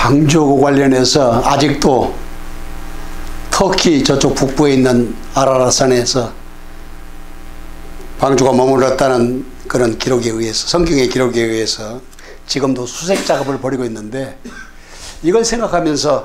방주 관련해서 아직도 터키 저쪽 북부에 있는 아라라산에서 방주가 머물렀다는 그런 기록에 의해서, 성경의 기록에 의해서 지금도 수색 작업을 벌이고 있는데, 이걸 생각하면서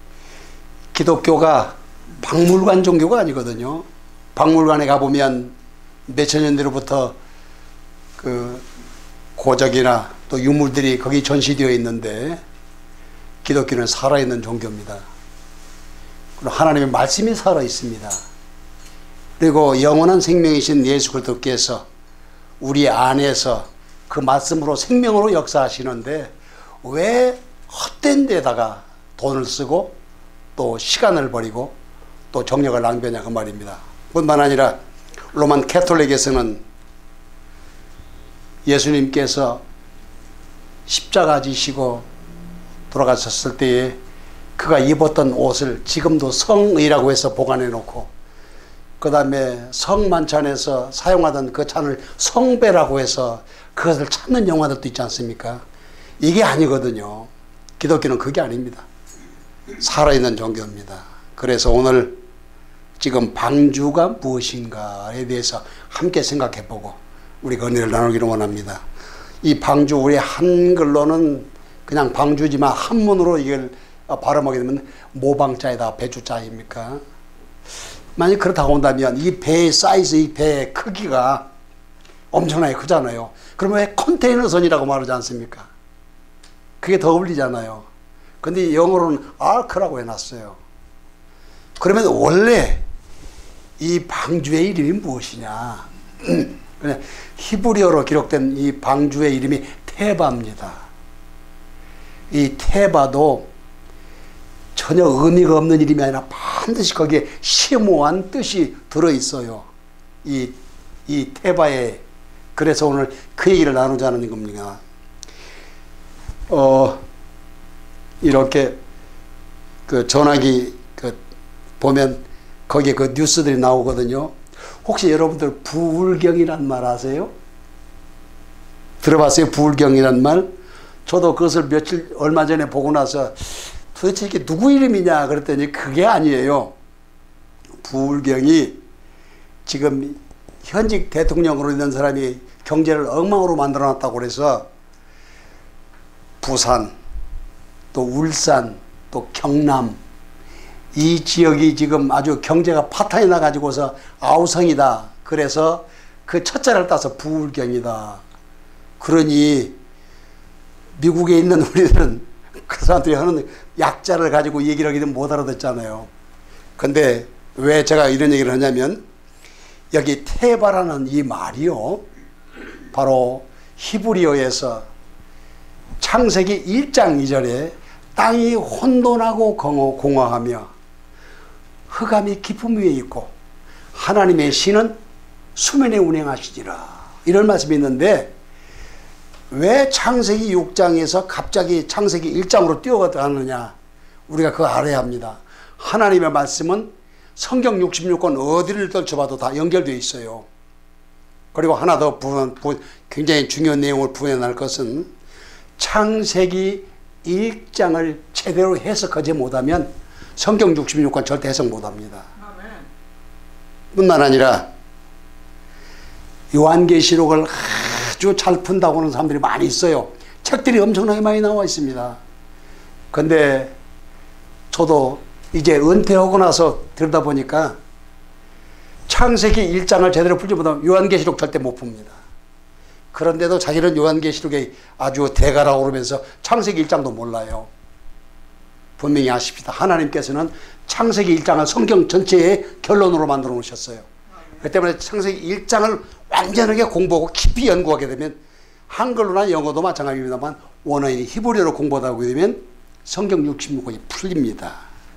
기독교가 박물관 종교가 아니거든요. 박물관에 가보면 몇천 년 뒤로부터 그 고적이나 또 유물들이 거기 전시되어 있는데, 기독교는 살아있는 종교입니다. 그리고 하나님의 말씀이 살아있습니다. 그리고 영원한 생명이신 예수 그리스도께서 우리 안에서 그 말씀으로 생명으로 역사하시는데, 왜 헛된 데다가 돈을 쓰고 또 시간을 버리고 또 정력을 낭비하냐 그 말입니다. 뿐만 아니라 로만 캐톨릭에서는 예수님께서 십자가 지시고 돌아가셨을 때에 그가 입었던 옷을 지금도 성의라고 해서 보관해 놓고, 그 다음에 성만찬에서 사용하던 그 잔을 성배라고 해서 그것을 찾는 영화들도 있지 않습니까? 이게 아니거든요. 기독교는 그게 아닙니다. 살아있는 종교입니다. 그래서 오늘 지금 방주가 무엇인가에 대해서 함께 생각해보고 우리가 은혜를 나누기를 원합니다. 이 방주, 우리 한글로는 그냥 방주지만 한문으로 이걸 발음하게 되면 모방자에다 배주자입니까? 만약 그렇다고 한다면 이 배의 사이즈, 이 배의 크기가 엄청나게 크잖아요. 그러면 왜 컨테이너선이라고 말하지 않습니까? 그게 더 어울리잖아요. 근데 영어로는 아크라고 해놨어요. 그러면 원래 이 방주의 이름이 무엇이냐? 히브리어로 기록된 이 방주의 이름이 테바입니다. 이 테바도 전혀 의미가 없는 이름이 아니라 반드시 거기에 심오한 뜻이 들어있어요. 이 테바에. 그래서 오늘 그 얘기를 나누자는 겁니다. 이렇게 그 전화기 보면 거기에 그 뉴스들이 나오거든요. 혹시 여러분들 부울경이란 말 아세요? 들어봤어요? 부울경이란 말? 저도 그것을 얼마 전에 보고 나서 도대체 이게 누구 이름이냐 그랬더니 그게 아니에요. 부울경이 지금 현직 대통령으로 있는 사람이 경제를 엉망으로 만들어 놨다고 그래서 부산, 또 울산, 또 경남, 이 지역이 지금 아주 경제가 파탄이 나가지고서 아우성이다. 그래서 그 첫자를 따서 부울경이다. 그러니 미국에 있는 우리는 그 사람들이 하는 약자를 가지고 얘기를 하기는 못 알아듣잖아요. 근데 왜 제가 이런 얘기를 하냐면, 여기 테바라는 이 말이요, 바로 히브리어에서 창세기 1장 2절에 땅이 혼돈하고 공허하며 흑암이 깊음 위에 있고 하나님의 신은 수면에 운행하시니라, 이런 말씀이 있는데, 왜 창세기 6장에서 갑자기 창세기 1장으로 뛰어가느냐, 우리가 그거 알아야 합니다. 하나님의 말씀은 성경 66권 어디를 떨쳐봐도 다 연결되어 있어요. 그리고 하나 더 굉장히 중요한 내용을 부연할 것은, 창세기 1장을 제대로 해석하지 못하면 성경 66권 절대 해석 못합니다. 뿐만 아니라 요한계시록을 아주 잘 푼다고 하는 사람들이 많이 있어요. 책들이 엄청나게 많이 나와 있습니다. 근데 저도 이제 은퇴하고 나서 들여다보니까 창세기 1장을 제대로 풀지 못하면 요한계시록 절대 못 풉니다. 그런데도 자기는 요한계시록의 아주 대가라고 그러면서 창세기 1장도 몰라요. 분명히 아십시다. 하나님께서는 창세기 1장을 성경 전체의 결론으로 만들어 놓으셨어요. 그 때문에 창세기 1장을 완전하게 공부하고 깊이 연구하게 되면, 한글로나 영어도 마찬가지입니다만 원어인 히브리어로 공부하다 보게 되면 성경 66권이 풀립니다.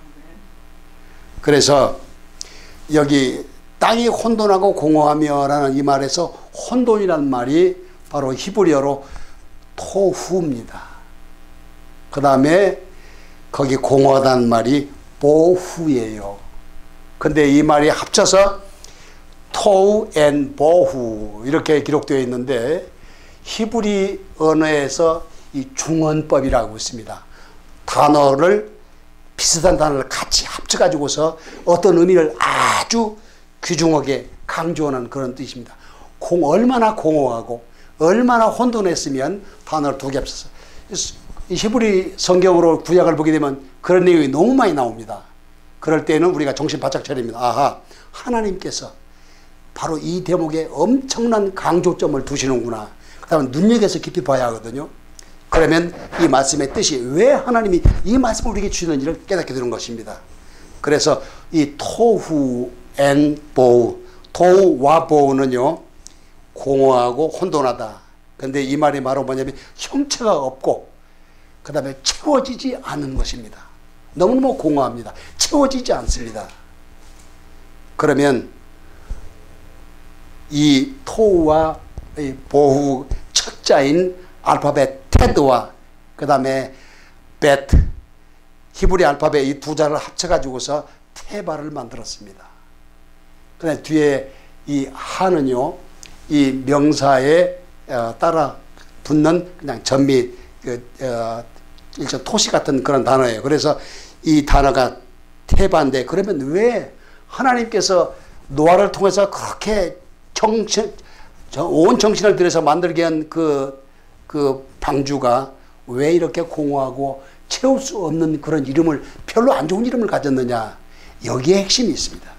그래서 여기 땅이 혼돈하고 공허하며 라는 이 말에서 혼돈이라는 말이 바로 히브리어로 토후입니다. 그 다음에 거기 공허하다는 말이 보후예요. 근데 이 말이 합쳐서 토우 앤 보후 이렇게 기록되어 있는데, 히브리 언어에서 이 중언법이라고 있습니다. 단어를 비슷한 단어를 같이 합쳐가지고서 어떤 의미를 아주 귀중하게 강조하는 그런 뜻입니다. 얼마나 공허하고 얼마나 혼돈했으면 단어를 두 개 합쳐서. 이 히브리 성경으로 구약을 보게 되면 그런 내용이 너무 많이 나옵니다. 그럴 때는 우리가 정신 바짝 차립니다. 아하, 하나님께서 바로 이 대목에 엄청난 강조점을 두시는구나. 그 다음에 눈여겨서 깊이 봐야 하거든요. 그러면 이 말씀의 뜻이 왜 하나님이 이 말씀을 우리에게 주시는지를 깨닫게 되는 것입니다. 그래서 이 토후 앤 보우, 토우와 보우는요, 공허하고 혼돈하다. 근데 이 말이 바로 뭐냐면 형체가 없고 그 다음에 채워지지 않은 것입니다. 너무너무 공허합니다. 채워지지 않습니다. 그러면 이 토우와 이 보우 첫 자인 알파벳 테드와 그 다음에 베트 히브리 알파벳 이 두 자를 합쳐가지고서 테바를 만들었습니다. 그다음에 뒤에 이 하는요, 이 명사에 따라 붙는 그냥 전미 일종 토시 같은 그런 단어예요. 그래서 이 단어가 테바인데, 그러면 왜 하나님께서 노아를 통해서 그렇게 온 정신을 들여서 만들게 한 그 방주가 왜 이렇게 공허하고 채울 수 없는 그런 이름을, 별로 안 좋은 이름을 가졌느냐? 여기에 핵심이 있습니다.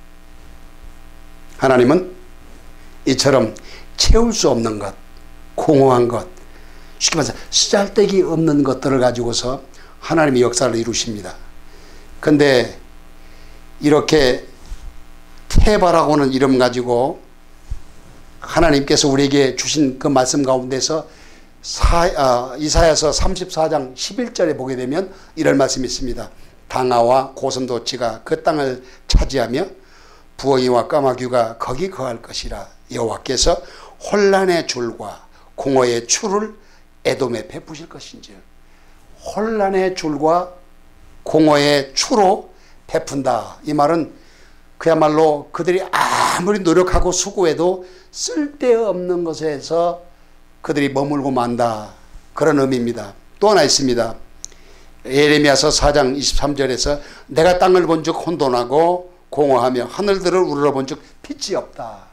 하나님은 이처럼 채울 수 없는 것, 공허한 것, 쉽게 말해서 쓰잘데기 없는 것들을 가지고서 하나님의 역사를 이루십니다. 근데 이렇게 테바라고 하는 이름 가지고 하나님께서 우리에게 주신 그 말씀 가운데서 이사야서 34장 11절에 보게 되면 이런 말씀이 있습니다. 당아와 고슴도치가 그 땅을 차지하며 부엉이와 까마귀가 거기 거할 것이라. 여호와께서 혼란의 줄과 공허의 추를 에돔에 베푸실 것인지. 혼란의 줄과 공허의 추로 베푼다. 이 말은 그야말로 그들이 아무리 노력하고 수고해도 쓸데없는 것에서 그들이 머물고 만다. 그런 의미입니다. 또 하나 있습니다. 예레미야서 4장 23절에서 내가 땅을 본즉 혼돈하고 공허하며 하늘들을 우러러본즉 빛이 없다.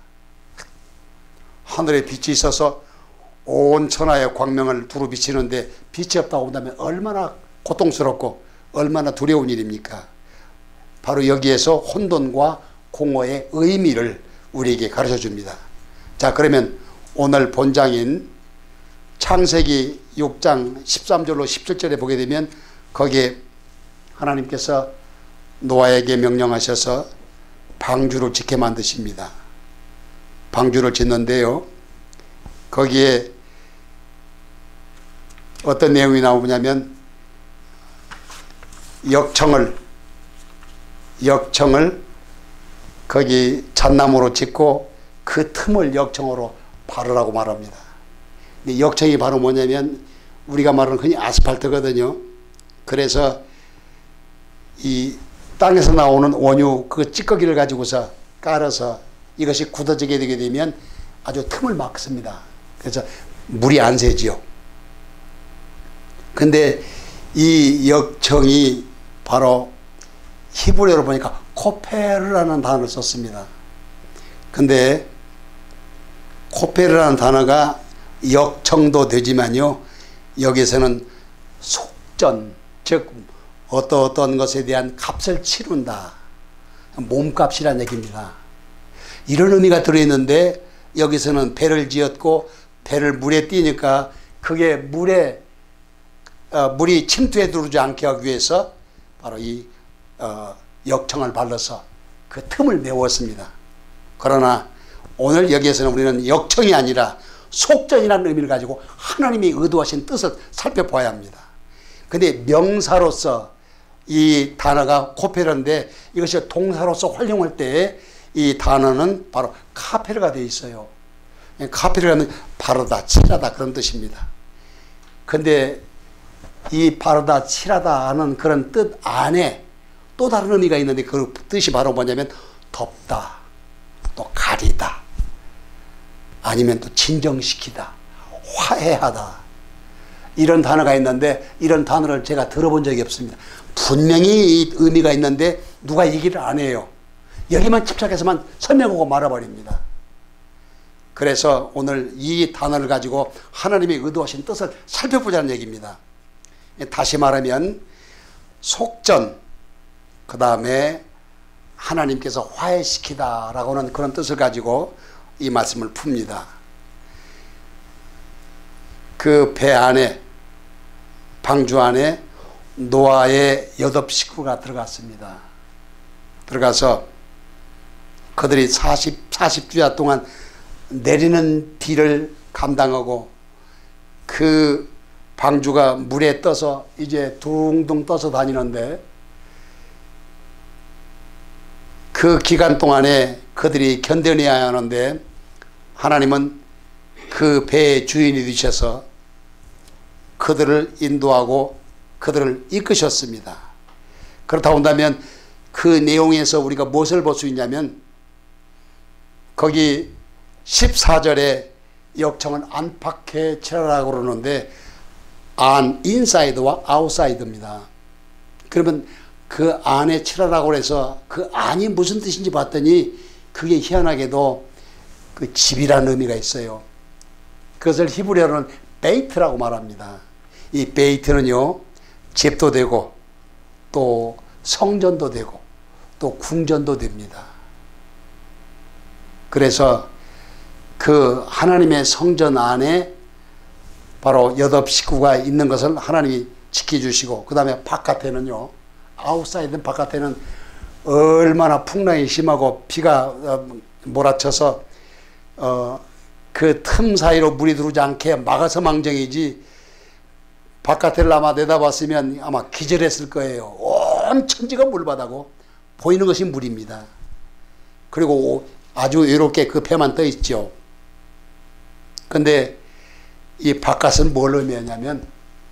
하늘에 빛이 있어서 온 천하의 광명을 두루 비치는데 빛이 없다고 한다면 얼마나 고통스럽고 얼마나 두려운 일입니까? 바로 여기에서 혼돈과 공허의 의미를 우리에게 가르쳐 줍니다. 자, 그러면 오늘 본장인 창세기 6장 13절로 17절에 보게 되면 거기에 하나님께서 노아에게 명령하셔서 방주를 짓게 만드십니다. 방주를 짓는데요, 거기에 어떤 내용이 나오냐면 역청을 거기 잣나무로 짓고 그 틈을 역청으로 바르라고 말합니다. 근데 역청이 바로 뭐냐면 우리가 말하는 흔히 아스팔트거든요. 그래서 이 땅에서 나오는 원유 그 찌꺼기를 가지고서 깔아서 이것이 굳어지게 되게 되면 아주 틈을 막습니다. 그래서 물이 안 새지요. 근데 이 역청이 바로 히브리어로 보니까 코페르라는 단어를 썼습니다. 근데 코페르라는 단어가 역청도 되지만요, 여기서는 속전, 즉 어떤 것에 대한 값을 치른다, 몸값이라는 얘기입니다. 이런 의미가 들어있는데 여기서는 배를 지었고 배를 물에 띄니까 그게 물이 침투해 들어오지 않게 하기 위해서 바로 이 역청을 발라서 그 틈을 메웠습니다. 그러나 오늘 여기에서는 우리는 역청이 아니라 속전이라는 의미를 가지고 하나님이 의도하신 뜻을 살펴봐야 합니다. 근데 명사로서 이 단어가 코페르인데 이것이 동사로서 활용할 때 이 단어는 바로 카페르가 되어 있어요. 카페르는 바르다, 칠하다 그런 뜻입니다. 근데 이 바르다, 칠하다 하는 그런 뜻 안에 또 다른 의미가 있는데 그 뜻이 바로 뭐냐면 덮다, 또 가리다, 아니면 또 진정시키다, 화해하다, 이런 단어가 있는데 이런 단어를 제가 들어본 적이 없습니다. 분명히 의미가 있는데 누가 얘기를 안 해요. 여기만 집착해서만 설명하고 말아버립니다. 그래서 오늘 이 단어를 가지고 하나님이 의도하신 뜻을 살펴보자는 얘기입니다. 다시 말하면 속전, 그 다음에 하나님께서 화해시키다 라고 하는 그런 뜻을 가지고 이 말씀을 풉니다. 그 배 안에, 방주 안에 노아의 8 식구가 들어갔습니다. 들어가서 그들이 40주야 동안 내리는 비를 감당하고 그 방주가 물에 떠서 이제 둥둥 떠서 다니는데 그 기간 동안에 그들이 견뎌내야 하는데 하나님은 그 배의 주인이 되셔서 그들을 인도하고 그들을 이끄셨습니다. 그렇다고 한다면 그 내용에서 우리가 무엇을 볼 수 있냐면 거기 14절에 역청은 안팎에 칠하라고 그러는데 안, 인사이드와 아웃사이드입니다. 그러면 그 안에 칠하라고 해서 그 안이 무슨 뜻인지 봤더니 그게 희한하게도 그 집이라는 의미가 있어요. 그것을 히브리어로는 베이트라고 말합니다. 이 베이트는요, 집도 되고 또 성전도 되고 또 궁전도 됩니다. 그래서 그 하나님의 성전 안에 바로 8 식구가 있는 것을 하나님이 지켜주시고 그 다음에 바깥에는요, 아웃사이드 바깥에는 얼마나 풍랑이 심하고 비가 몰아쳐서 그 틈 사이로 물이 들어오지 않게 막아서 망정이지 바깥을 아마 내다봤으면 아마 기절했을 거예요. 온 천지가 물바다고 보이는 것이 물입니다. 그리고 아주 외롭게 그 배만 떠 있죠. 근데 이 바깥은 뭘 의미하냐면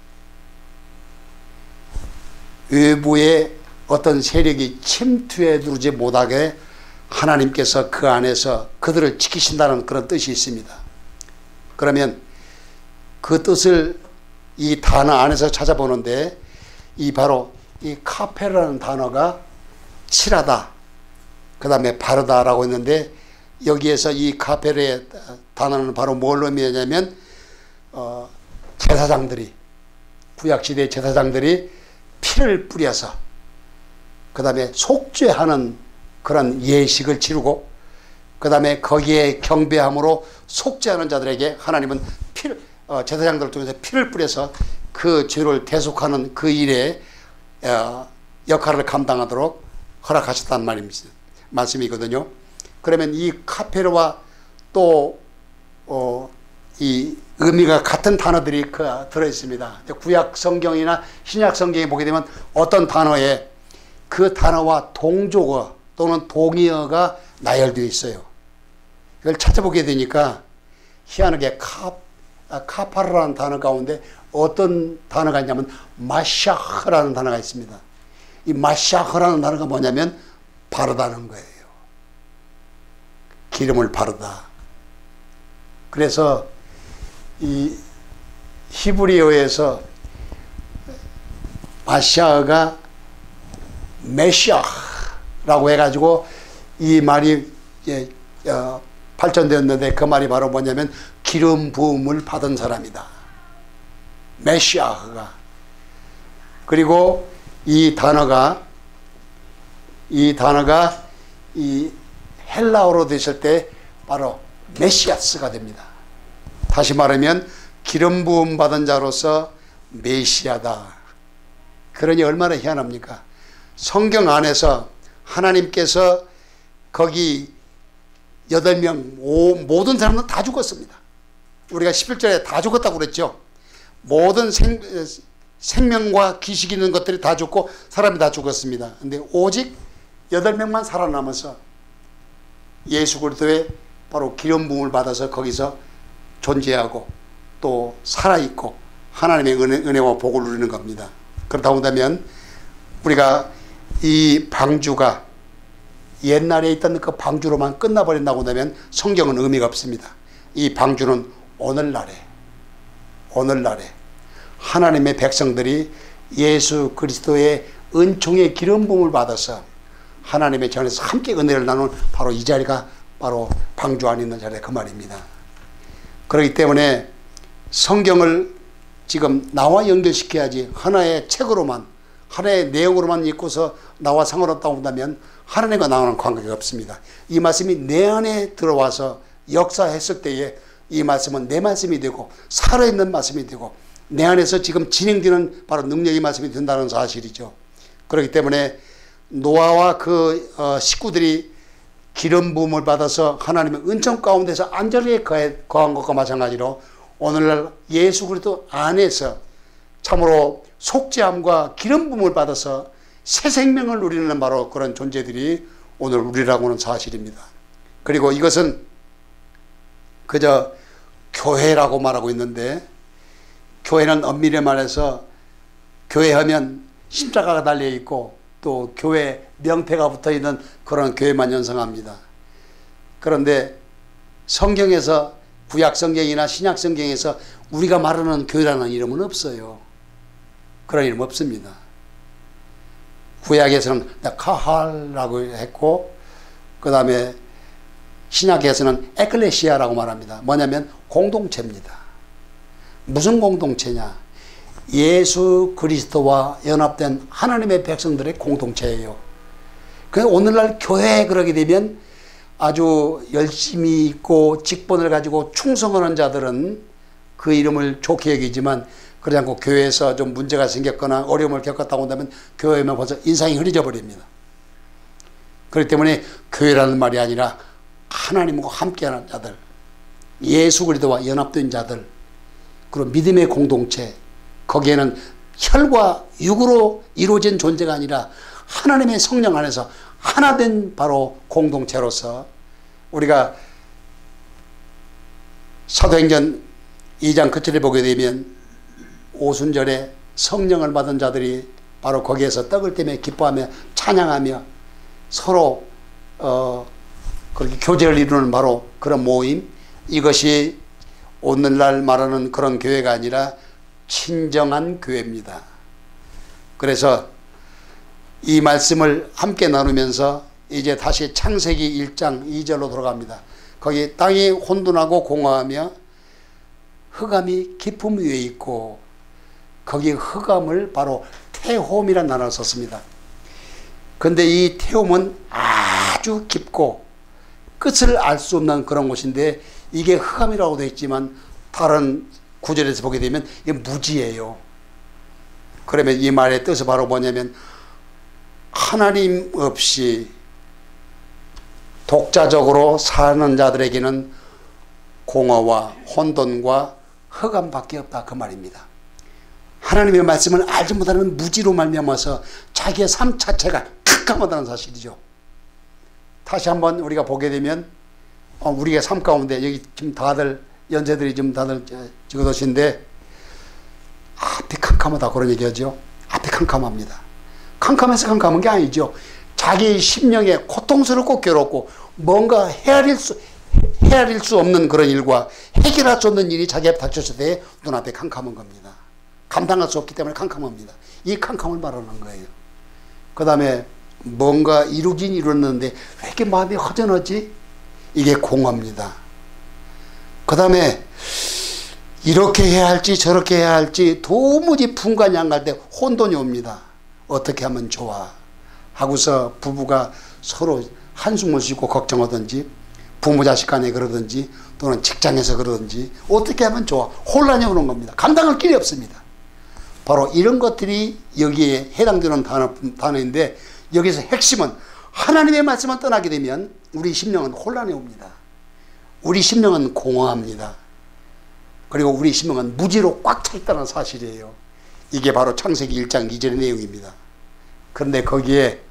외부의 어떤 세력이 침투해 들어오지 못하게 하나님께서 그 안에서 그들을 지키신다는 그런 뜻이 있습니다. 그러면 그 뜻을 이 단어 안에서 찾아보는데 이 바로 이 카페라는 단어가 칠하다, 그 다음에 바르다라고 했는데 여기에서 이 카페의 단어는 바로 뭘 의미하냐면 제사장들이, 구약시대 제사장들이 피를 뿌려서 그 다음에 속죄하는 그런 예식을 치르고 그 다음에 거기에 경배함으로 속죄하는 자들에게 하나님은 피를, 제사장들을 통해서 피를 뿌려서 그 죄를 대속하는 그 일에 역할을 감당하도록 허락하셨다는 말씀이거든요. 그러면 이 카페르와 또 이 의미가 같은 단어들이 들어있습니다. 구약 성경이나 신약 성경에 보게 되면 어떤 단어에 그 단어와 동조어 또는 동의어가 나열되어 있어요. 이걸 찾아보게 되니까 희한하게 카파르라는 단어 가운데 어떤 단어가 있냐면 마샤흐라는 단어가 있습니다. 이 마샤흐라는 단어가 뭐냐면 바르다는 거예요. 기름을 바르다. 그래서 이 히브리어에서 마샤흐가 메시아라고 해가지고 이 말이 발전되었는데 그 말이 바로 뭐냐면 기름 부음을 받은 사람이다. 메시아가. 그리고 이 단어가 이 헬라어로 되실 때 바로 메시아스가 됩니다. 다시 말하면 기름 부음 받은 자로서 메시아다. 그러니 얼마나 희한합니까? 성경 안에서 하나님께서 거기 8명 모든 사람은 다 죽었습니다. 우리가 11절에 다 죽었다고 그랬죠. 모든 생명과 기식 있는 것들이 다 죽고 사람이 다 죽었습니다. 근데 오직 8명만 살아남아서 예수 그리스도의 바로 기름 부음을 받아서 거기서 존재하고 또 살아있고 하나님의 은혜와 복을 누리는 겁니다. 그렇다고 한다면 우리가 이 방주가 옛날에 있던 그 방주로만 끝나버린다고 한다면 성경은 의미가 없습니다. 이 방주는 오늘날에 하나님의 백성들이 예수 그리스도의 은총의 기름 부음을 받아서 하나님의 전에서 함께 은혜를 나눈 바로 이 자리가 바로 방주 안에 있는 자리다 그 말입니다. 그렇기 때문에 성경을 지금 나와 연결시켜야지 하나의 책으로만 하나의 내용으로만 읽고서 나와 상관없다고 본다면 하나님과 나와는 관계가 없습니다. 이 말씀이 내 안에 들어와서 역사했을 때에 이 말씀은 내 말씀이 되고 살아있는 말씀이 되고 내 안에서 지금 진행되는 바로 능력의 말씀이 된다는 사실이죠. 그렇기 때문에 노아와 그 식구들이 기름 부음을 받아서 하나님의 은총 가운데서 안전하게 거한 것과 마찬가지로 오늘날 예수 그리스도 안에서 참으로 속죄함과 기름 부음을 받아서 새 생명을 누리는 바로 그런 존재들이 오늘 우리라고 하는 사실입니다. 그리고 이것은 그저 교회라고 말하고 있는데 교회는 엄밀히 말해서 교회하면 십자가가 달려있고 또 교회 명패가 붙어있는 그런 교회만 연상합니다. 그런데 성경에서 구약성경이나 신약성경에서 우리가 말하는 교회라는 이름은 없어요. 그런 이름 없습니다. 구약에서는 카할라고 했고 그 다음에 신약에서는 에클레시아라고 말합니다. 뭐냐면 공동체입니다. 무슨 공동체냐? 예수 그리스도와 연합된 하나님의 백성들의 공동체예요. 그래서 오늘날 교회에 그러게 되면 아주 열심히 있고 직분을 가지고 충성하는 자들은 그 이름을 좋게 여기지만 그러지 않고 교회에서 좀 문제가 생겼거나 어려움을 겪었다고 한다면 교회면 벌써 인상이 흐려져 버립니다. 그렇기 때문에 교회라는 말이 아니라 하나님과 함께하는 자들, 예수 그리스도와 연합된 자들, 그리고 믿음의 공동체, 거기에는 혈과 육으로 이루어진 존재가 아니라 하나님의 성령 안에서 하나된 바로 공동체로서 우리가 사도행전 2장 끝절에 보게 되면 오순절에 성령을 받은 자들이 바로 거기에서 떡을 떼며 기뻐하며 찬양하며 서로 그렇게 교제를 이루는 바로 그런 모임, 이것이 오늘날 말하는 그런 교회가 아니라 친정한 교회입니다. 그래서 이 말씀을 함께 나누면서 이제 다시 창세기 1장 2절로 돌아갑니다. 거기 땅이 혼돈하고 공허하며 흑암이 깊음 위에 있고 거기 흑암을 바로 태홈이라는 단어를 썼습니다. 그런데 이 태홈은 아주 깊고 끝을 알 수 없는 그런 곳인데 이게 흑암이라고 되어 있지만 다른 구절에서 보게 되면 이게 무지예요. 그러면 이 말의 뜻은 바로 뭐냐면 하나님 없이 독자적으로 사는 자들에게는 공허와 혼돈과 흑암밖에 없다 그 말입니다. 하나님의 말씀을 알지 못하는 무지로 말미암아서 자기의 삶 자체가 캄캄하다는 사실이죠. 다시 한번 우리가 보게 되면 우리가 삶 가운데 여기 지금 다들 연세들이 지금 다들 적어두신데 앞이 캄캄하다 그런 얘기하죠. 앞이 캄캄합니다. 캄캄해서 캄캄한 게 아니죠. 자기 심령에 고통스럽고 괴롭고 뭔가 헤아릴 수 없는 그런 일과 해결할 수 없는 일이 자기 앞에 닥쳤을 때 눈앞에 캄캄한 겁니다. 감당할 수 없기 때문에 캄캄합니다. 이 캄캄을 말하는 거예요. 그 다음에 뭔가 이루긴 이뤘는데 왜 이렇게 마음이 허전하지? 이게 공허입니다. 그 다음에 이렇게 해야 할지 저렇게 해야 할지 도무지 분간이 안 갈 때 혼돈이 옵니다. 어떻게 하면 좋아? 하고서 부부가 서로 한숨을 쉬고 걱정하든지 부모 자식 간에 그러든지 또는 직장에서 그러든지 어떻게 하면 좋아? 혼란이 오는 겁니다. 감당할 길이 없습니다. 바로 이런 것들이 여기에 해당되는 단어인데 여기서 핵심은 하나님의 말씀을 떠나게 되면 우리 심령은 혼란이 옵니다. 우리 심령은 공허합니다. 그리고 우리 심령은 무지로 꽉 차 있다는 사실이에요. 이게 바로 창세기 1장 2절의 내용입니다. 그런데 거기에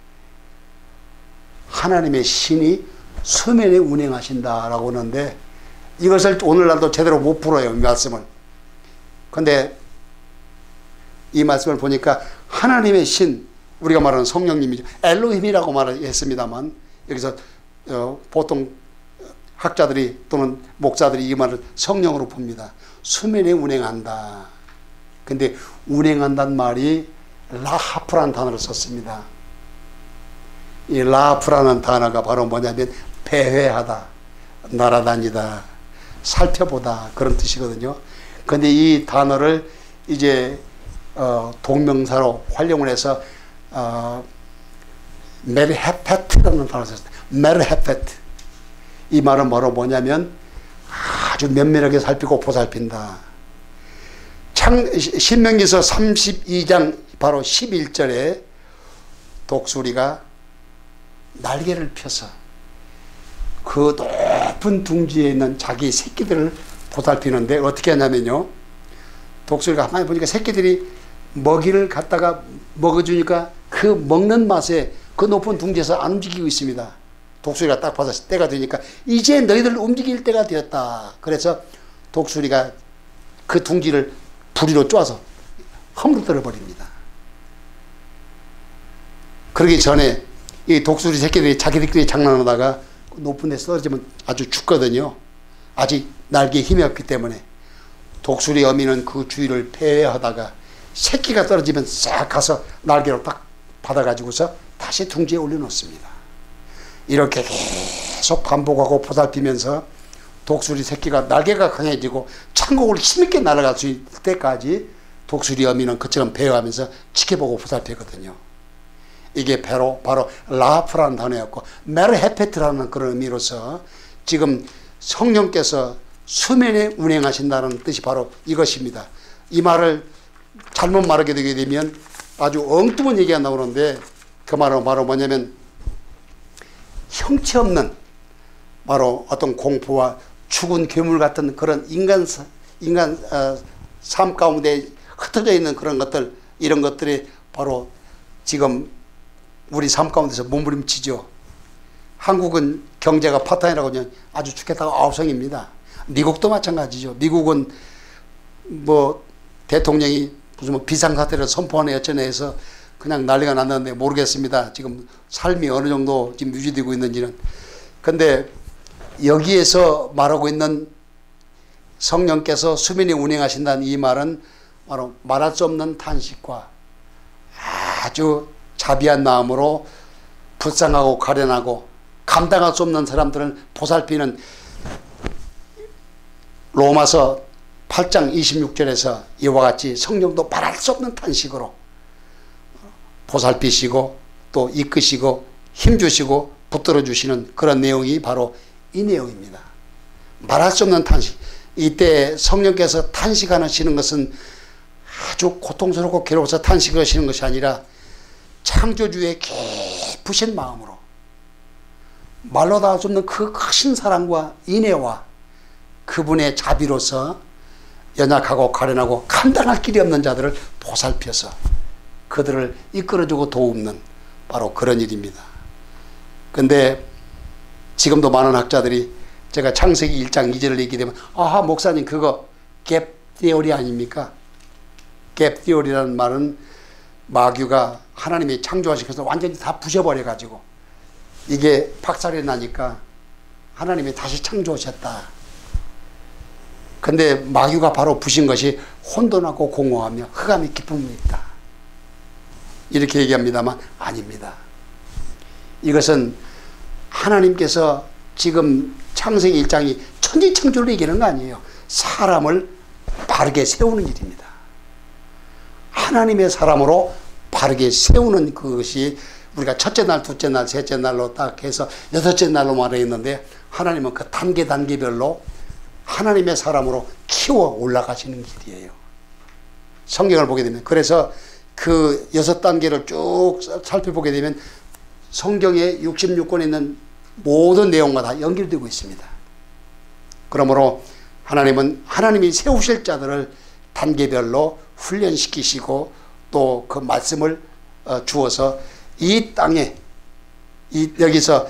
하나님의 신이 수면에 운행하신다라고 하는데 이것을 오늘날도 제대로 못 풀어요. 이 말씀을. 그런데 이 말씀을 보니까 하나님의 신, 우리가 말하는 성령님이죠. 엘로힘이라고 말했습니다만 여기서 보통 학자들이 또는 목사들이 이 말을 성령으로 봅니다. 수면에 운행한다. 근데 운행한다는 말이 라하프라는 단어를 썼습니다. 이 라하프라는 단어가 바로 뭐냐면 배회하다, 날아다니다, 살펴보다 그런 뜻이거든요. 근데 이 단어를 이제 동명사로 활용을 해서 메르헤페트라는 단어를 썼어요. 메르헤페트. 이 말은 바로 뭐냐면 아주 면밀하게 살피고 보살핀다. 신명기서 32장 바로 11절에 독수리가 날개를 펴서 그 높은 둥지에 있는 자기 새끼들을 보살피는데 어떻게 하냐면요, 독수리가 가만히 보니까 새끼들이 먹이를 갖다가 먹어주니까 그 먹는 맛에 그 높은 둥지에서 안 움직이고 있습니다. 독수리가 딱 봐서 때가 되니까 이제 너희들 움직일 때가 되었다. 그래서 독수리가 그 둥지를 부리로 쪼아서 허물어 버립니다. 그러기 전에 이 독수리 새끼들이 자기들끼리 장난하다가 높은 데서 떨어지면 아주 죽거든요. 아직 날개에 힘이 없기 때문에. 독수리 어미는 그 주위를 배회하다가 새끼가 떨어지면 싹 가서 날개로 딱 받아가지고서 다시 둥지에 올려놓습니다. 이렇게 계속 반복하고 보살피면서 독수리 새끼가 날개가 강해지고 창곡을 힘있게 날아갈 수 있을 때까지 독수리 어미는 그처럼 배회하면서 지켜보고 보살피거든요. 이게 바로 라하프라는 단어였고 메르헤페트라는 그런 의미로서 지금 성령께서 수면에 운행하신다는 뜻이 바로 이것입니다. 이 말을 잘못 말하게 되게 되면 아주 엉뚱한 얘기가 나오는데 그 말은 바로 뭐냐면 형체 없는 바로 어떤 공포와 죽은 괴물 같은 그런 인간 삶 가운데 흩어져 있는 그런 것들, 이런 것들이 바로 지금 우리 삶 가운데서 몸부림치죠. 한국은 경제가 파탄이라고 하면 아주 죽겠다고 아우성입니다. 미국도 마찬가지죠. 미국은 뭐 대통령이 무슨 뭐 비상사태를 선포하네 어쩌네 해서 그냥 난리가 났는데 모르겠습니다. 지금 삶이 어느 정도 지금 유지되고 있는지는. 근데 여기에서 말하고 있는 성령께서 수면에 운행하신다는 이 말은 바로 말할 수 없는 탄식과 아주 자비한 마음으로 불쌍하고 가련하고 감당할 수 없는 사람들을 보살피는 로마서 8장 26절에서 이와 같이 성령도 말할 수 없는 탄식으로 보살피시고 또 이끄시고 힘주시고 붙들어 주시는 그런 내용이 바로 이 내용입니다. 말할 수 없는 탄식. 이때 성령께서 탄식하시는 것은 아주 고통스럽고 괴로워서 탄식을 하시는 것이 아니라 창조주의 깊으신 마음으로 말로 다 할 수 없는 그 크신 사랑과 인애와 그분의 자비로서 연약하고 가련하고 감당할 길이 없는 자들을 보살펴서 그들을 이끌어주고 도우는 바로 그런 일입니다. 근데 지금도 많은 학자들이 제가 창세기 1장 2절을 얘기되면 아하 목사님 그거 갭 티오리 아닙니까? 갭 티오리라는 말은 마귀가 하나님이 창조하시면서 완전히 다 부셔버려 가지고 이게 박살이 나니까 하나님이 다시 창조하셨다. 근데 마귀가 바로 부신 것이 혼돈하고 공허하며 흑암이 깊음이 있다. 이렇게 얘기합니다만 아닙니다. 이것은 하나님께서 지금 창세기 1장이 천지창조를 얘기하는 거 아니에요. 사람을 바르게 세우는 일입니다. 하나님의 사람으로 바르게 세우는 그것이 우리가 첫째 날, 둘째 날, 셋째 날로 딱 해서 여섯째 날로 말했는데 하나님은 그 단계별로 하나님의 사람으로 키워 올라가시는 길이에요. 성경을 보게 되면 그래서 그 6단계를 쭉 살펴보게 되면 성경에 66권에 있는 모든 내용과 다 연결되고 있습니다. 그러므로 하나님은 하나님이 세우실 자들을 단계별로 훈련시키시고 또 그 말씀을 주어서 이 땅에 여기서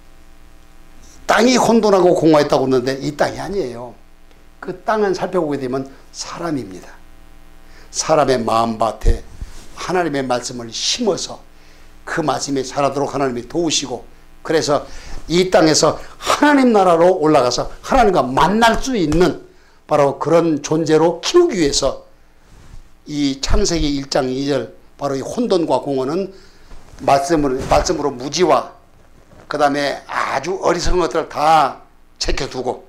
땅이 혼돈하고 공허했다고 하는데 이 땅이 아니에요. 그 땅은 살펴보게 되면 사람입니다. 사람의 마음밭에 하나님의 말씀을 심어서 그 말씀에 자라도록 하나님이 도우시고 그래서 이 땅에서 하나님 나라로 올라가서 하나님과 만날 수 있는 바로 그런 존재로 키우기 위해서 이 창세기 1장 2절 바로 이 혼돈과 공허는 말씀으로 무지와 그 다음에 아주 어리석은 것들을 다 제껴두고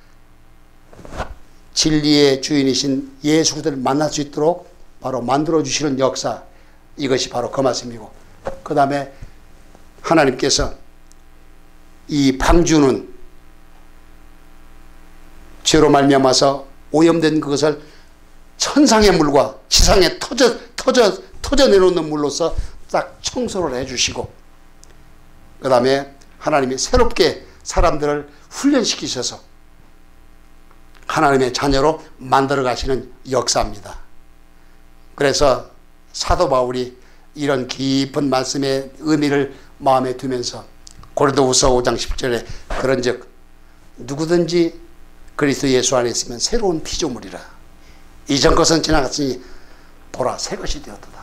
진리의 주인이신 예수 그리스도를 만날 수 있도록 바로 만들어주시는 역사, 이것이 바로 그 말씀이고, 그 다음에 하나님께서 이 방주는 죄로 말미암아서 오염된 그것을 천상의 물과 지상에 터져내놓는 물로서 딱 청소를 해주시고, 그 다음에 하나님이 새롭게 사람들을 훈련시키셔서 하나님의 자녀로 만들어 가시는 역사입니다. 그래서 사도 바울이 이런 깊은 말씀의 의미를 마음에 두면서 고린도후서 5장 10절에 그런즉 누구든지 그리스도 예수 안에 있으면 새로운 피조물이라. 이전 것은 지나갔으니 보라 새 것이 되었도다.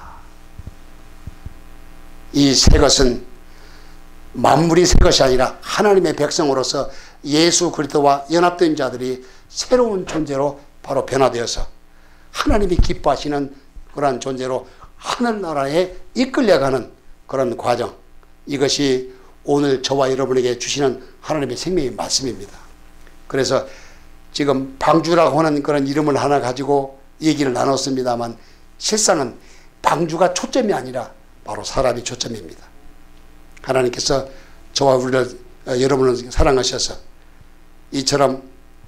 이 새 것은 만물이 새 것이 아니라 하나님의 백성으로서 예수 그리스도와 연합된 자들이 새로운 존재로 바로 변화되어서 하나님이 기뻐하시는 그러한 존재로 하늘나라에 이끌려가는 그런 과정, 이것이 오늘 저와 여러분에게 주시는 하나님의 생명의 말씀입니다. 그래서 지금 방주라고 하는 그런 이름을 하나 가지고 얘기를 나눴습니다만, 실상은 방주가 초점이 아니라 바로 사람이 초점입니다. 하나님께서 저와 여러분을 사랑하셔서 이처럼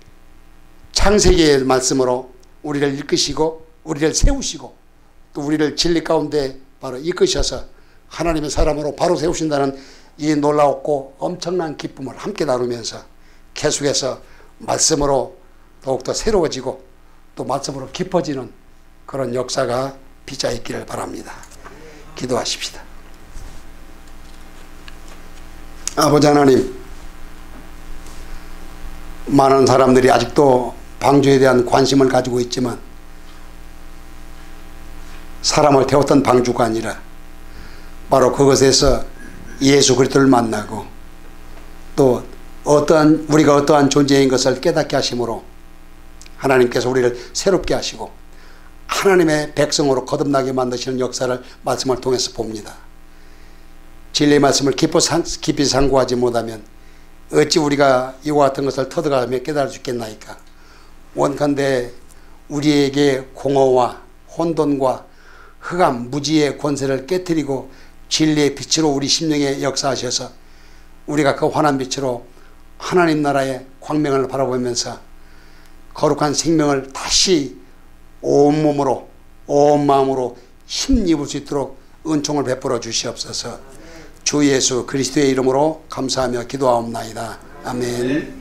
창세기의 말씀으로 우리를 이끄시고 우리를 세우시고 또 우리를 진리 가운데 바로 이끄셔서 하나님의 사람으로 바로 세우신다는 이 놀라웠고 엄청난 기쁨을 함께 나누면서 계속해서 말씀으로 더욱더 새로워지고 또 말씀으로 깊어지는 그런 역사가 빚어 있기를 바랍니다. 기도하십시다. 아버지 하나님, 많은 사람들이 아직도 방주에 대한 관심을 가지고 있지만 사람을 태웠던 방주가 아니라 바로 그것에서 예수 그리스도를 만나고 또 우리가 어떠한 존재인 것을 깨닫게 하심으로 하나님께서 우리를 새롭게 하시고 하나님의 백성으로 거듭나게 만드시는 역사를 말씀을 통해서 봅니다. 진리의 말씀을 깊이 상고하지 못하면 어찌 우리가 이와 같은 것을 터득하며 깨달을 수 있겠나이까. 원컨대 우리에게 공허와 혼돈과 흑암 무지의 권세를 깨뜨리고 진리의 빛으로 우리 심령에 역사하셔서 우리가 그 환한 빛으로 하나님 나라의 광명을 바라보면서 거룩한 생명을 다시 온몸으로 온 마음으로 힘입을 수 있도록 은총을 베풀어 주시옵소서. 주 예수 그리스도의 이름으로 감사하며 기도하옵나이다. 아멘.